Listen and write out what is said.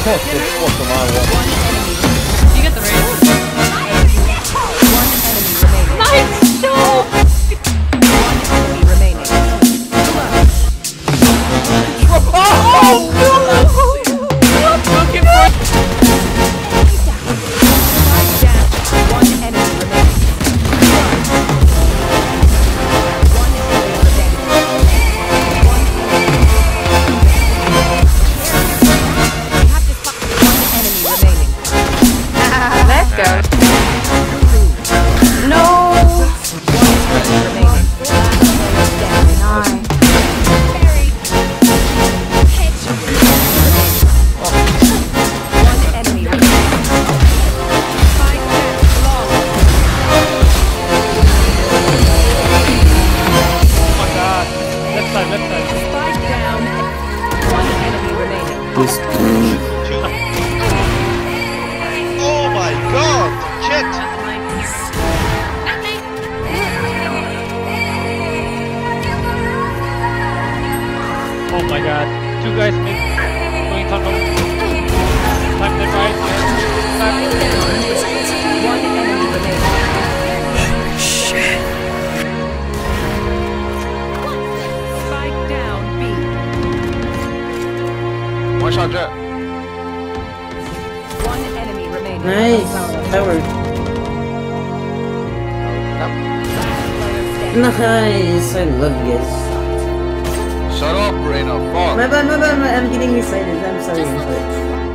You get the range. Nice! No! Oh my god! Shit! Oh my god. Two guys going tunnel. Time to right. One enemy remaining. Shit. Spike down B. One shot jet. One enemy remaining. Nice. Tower. Nice. I love this. Shut up, Reina. Fuck. My bad. I'm getting excited. I'm sorry.